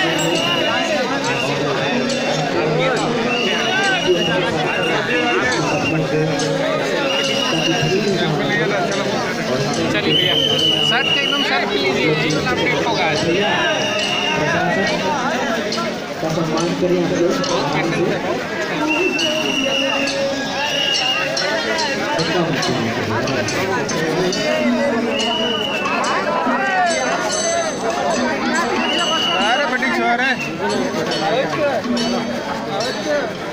चलिए भैया शर्ट के एकदम शर्ट के लीजिए अपडेट होगा सम्मान करिए अरे बड़ी छोर है